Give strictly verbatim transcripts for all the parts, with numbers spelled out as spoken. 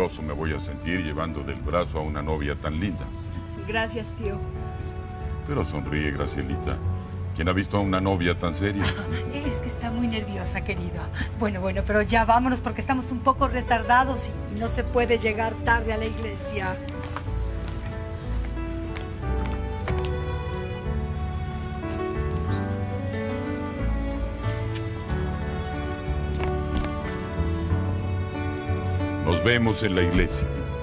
orgulloso me voy a sentir llevando del brazo a una novia tan linda. Gracias, tío. Pero sonríe, Gracielita. ¿Quién ha visto a una novia tan seria? Es que está muy nerviosa, querido. Bueno, bueno, pero ya vámonos porque estamos un poco retardados y no se puede llegar tarde a la iglesia. Nos vemos en la iglesia.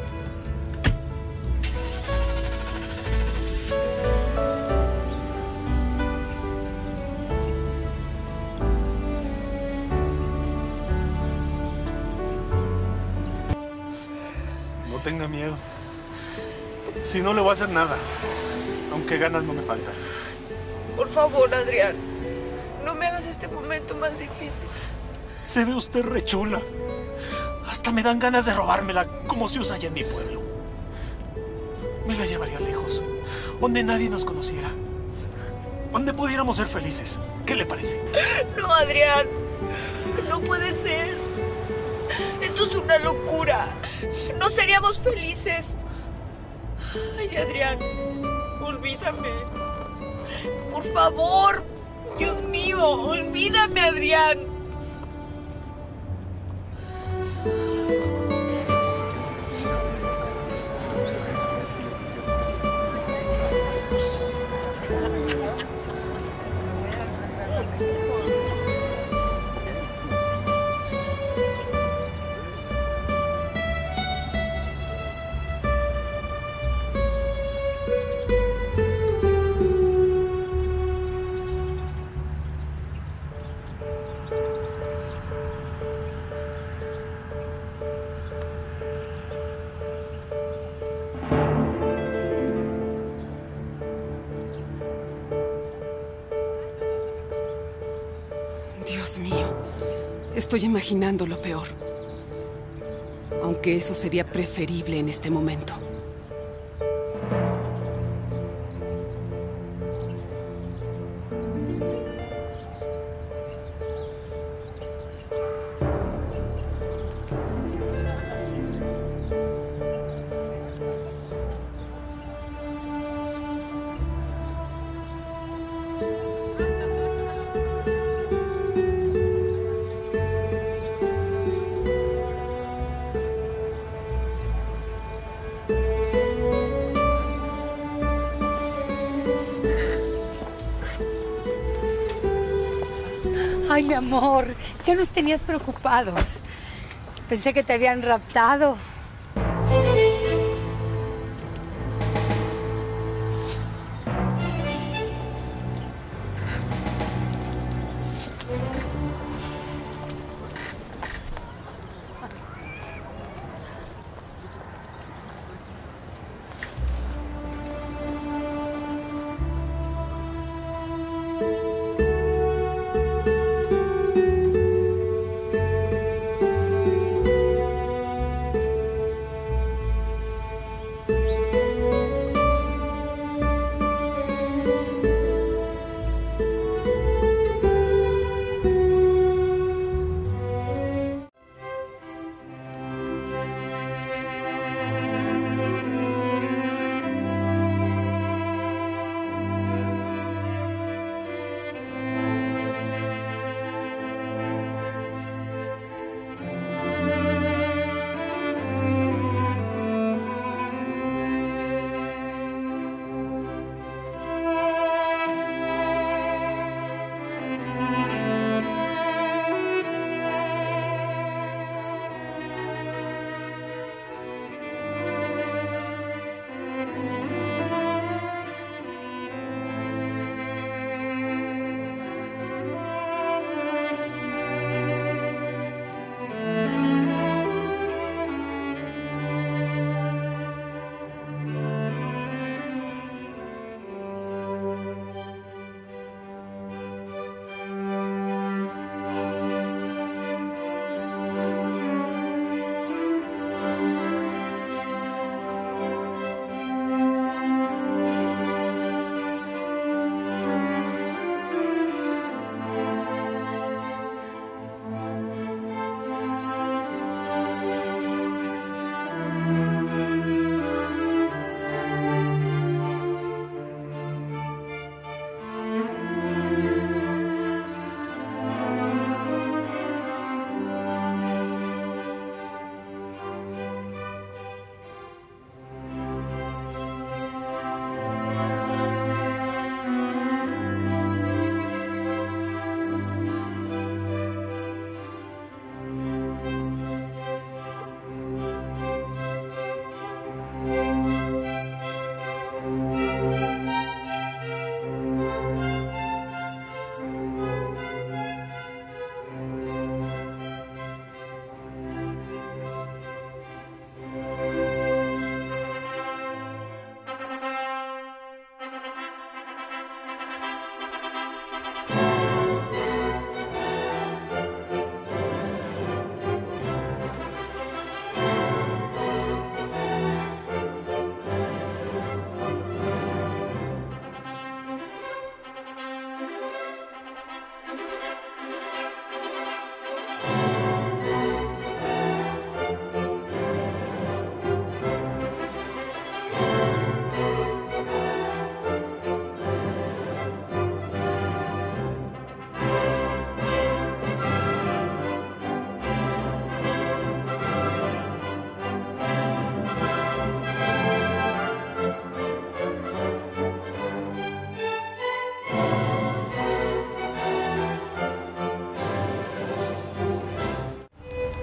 No tenga miedo. Si no le voy a hacer nada, aunque ganas no me faltan. Por favor, Adrián, no me hagas este momento más difícil. Se ve usted re chula. Hasta me dan ganas de robármela, como se usa allá en mi pueblo. Me la llevaría lejos, donde nadie nos conociera. Donde pudiéramos ser felices. ¿Qué le parece? No, Adrián. No puede ser. Esto es una locura. No seríamos felices. Ay, Adrián, olvídame. Por favor. Dios mío, olvídame, Adrián. Dios mío, estoy imaginando lo peor. Aunque eso sería preferible en este momento. Ay, mi amor, ya nos tenías preocupados. Pensé que te habían raptado.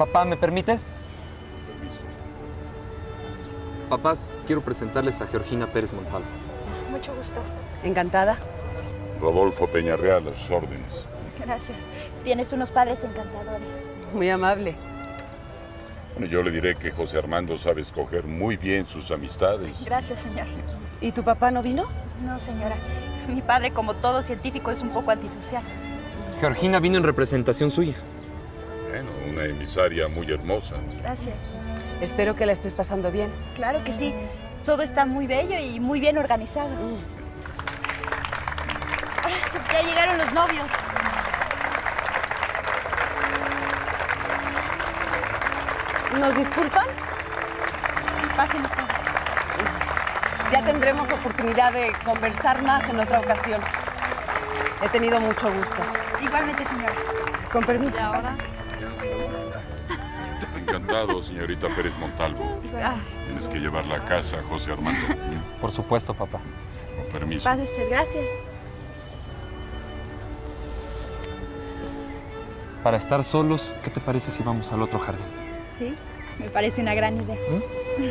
Papá, ¿me permites? Permiso. Papás, quiero presentarles a Georgina Pérez Montalvo. Mucho gusto. Encantada. Rodolfo Peñarreal, a sus órdenes. Gracias. Tienes unos padres encantadores. Muy amable. Bueno, yo le diré que José Armando sabe escoger muy bien sus amistades. Gracias, señor. ¿Y tu papá no vino? No, señora. Mi padre, como todo científico, es un poco antisocial. Georgina vino en representación suya. Bueno, una emisaria muy hermosa. Gracias. Espero que la estés pasando bien. Claro que sí. Todo está muy bello y muy bien organizado. Mm. Ah, ya llegaron los novios. ¿Nos disculpan? Sí, pasen ustedes. Ya tendremos oportunidad de conversar más en otra ocasión. He tenido mucho gusto. Igualmente, señora. Con permiso. ¿Y ahora? Encantado, señorita Pérez Montalvo. Tienes que llevarla a casa, José Armando. Por supuesto, papá. Con permiso. Pase usted, gracias. Para estar solos, ¿qué te parece si vamos al otro jardín? Sí, me parece una gran idea. ¿Mm?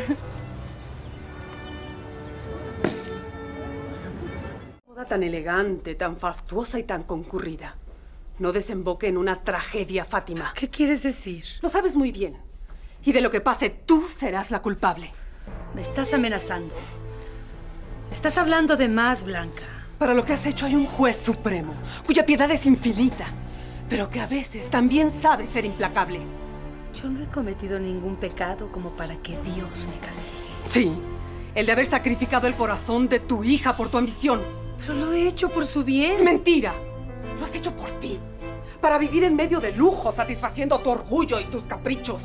Boda tan elegante, tan fastuosa y tan concurrida. No desemboque en una tragedia, Fátima. ¿Qué quieres decir? Lo sabes muy bien. Y de lo que pase, tú serás la culpable. Me estás amenazando. Estás hablando de más, Blanca. Para lo que has hecho hay un juez supremo, cuya piedad es infinita, pero que a veces también sabe ser implacable. Yo no he cometido ningún pecado como para que Dios me castigue. Sí, el de haber sacrificado el corazón de tu hija por tu ambición. Pero lo he hecho por su bien. ¡Mentira! Lo has hecho por ti, para vivir en medio de lujo, satisfaciendo tu orgullo y tus caprichos.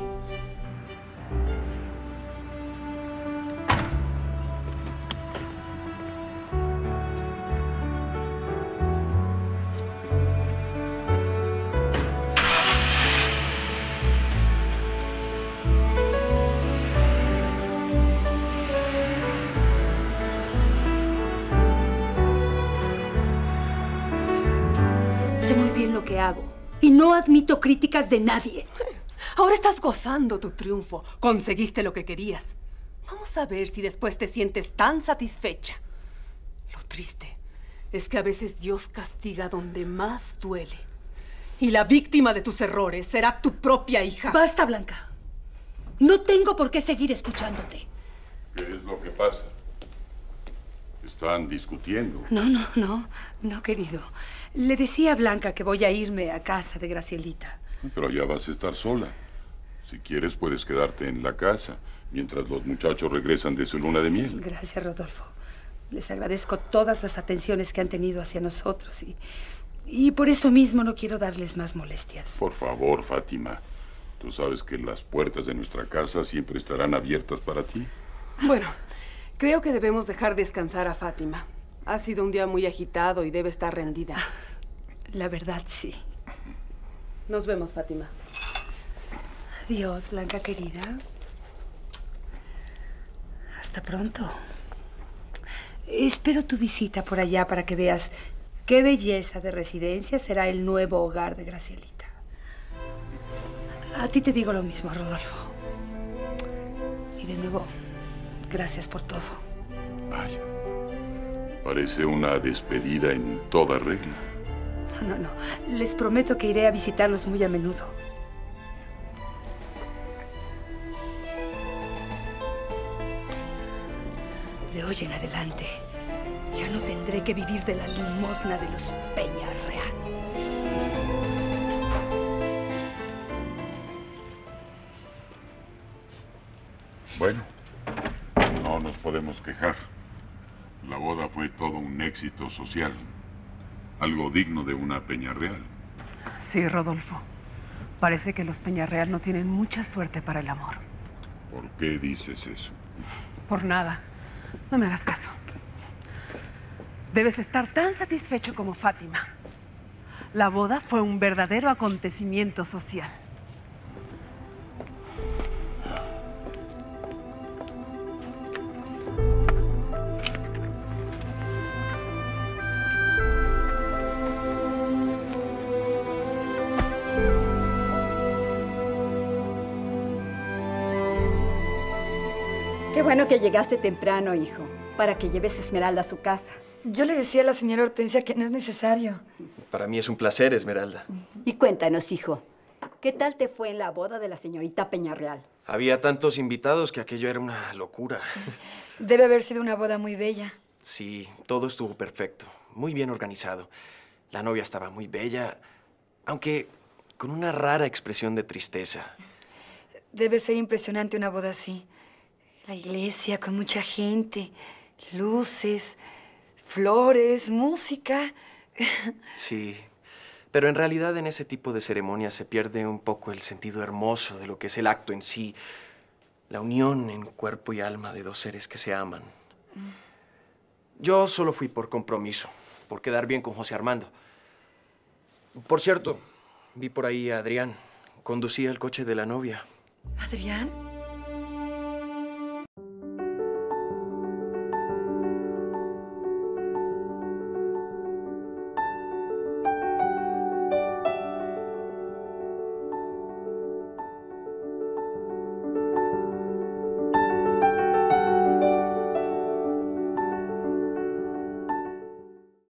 Sé muy bien lo que hago y no admito críticas de nadie. Ahora estás gozando tu triunfo. Conseguiste lo que querías. Vamos a ver si después te sientes tan satisfecha. Lo triste es que a veces Dios castiga donde más duele. Y la víctima de tus errores será tu propia hija. Basta, Blanca. No tengo por qué seguir escuchándote. ¿Qué es lo que pasa? Están discutiendo. No, no, no, no, querido. Le decía a Blanca que voy a irme a casa de Gracielita. Pero ya vas a estar sola. Si quieres, puedes quedarte en la casa mientras los muchachos regresan de su luna de miel. Gracias, Rodolfo. Les agradezco todas las atenciones que han tenido hacia nosotros y, y por eso mismo no quiero darles más molestias. Por favor, Fátima. Tú sabes que las puertas de nuestra casa siempre estarán abiertas para ti. Bueno, creo que debemos dejar descansar a Fátima. Ha sido un día muy agitado y debe estar rendida. La verdad, sí. Nos vemos, Fátima. Adiós, Blanca querida. Hasta pronto. Espero tu visita por allá para que veas qué belleza de residencia será el nuevo hogar de Gracielita. A ti te digo lo mismo, Rodolfo. Y de nuevo, gracias por todo. Vaya. Parece una despedida en toda regla. No, no, no. Les prometo que iré a visitarlos muy a menudo. De hoy en adelante, ya no tendré que vivir de la limosna de los Peñarreal. Bueno, no nos podemos quejar. La boda fue todo un éxito social. Algo digno de una Peñarreal. Sí, Rodolfo. Parece que los Peñarreal no tienen mucha suerte para el amor. ¿Por qué dices eso? Por nada. No me hagas caso. Debes estar tan satisfecho como Fátima. La boda fue un verdadero acontecimiento social. bueno que llegaste temprano, hijo, para que lleves a Esmeralda a su casa. Yo le decía a la señora Hortensia que no es necesario. Para mí es un placer, Esmeralda. Y cuéntanos, hijo, ¿qué tal te fue en la boda de la señorita Peñarreal? Había tantos invitados que aquello era una locura. Debe haber sido una boda muy bella. Sí, todo estuvo perfecto, muy bien organizado. La novia estaba muy bella, aunque con una rara expresión de tristeza. Debe ser impresionante una boda así. La iglesia con mucha gente, luces, flores, música. Sí, pero en realidad en ese tipo de ceremonias se pierde un poco el sentido hermoso de lo que es el acto en sí. La unión en cuerpo y alma de dos seres que se aman. Yo solo fui por compromiso, por quedar bien con José Armando. Por cierto, vi por ahí a Adrián. Conducía el coche de la novia. ¿Adrián?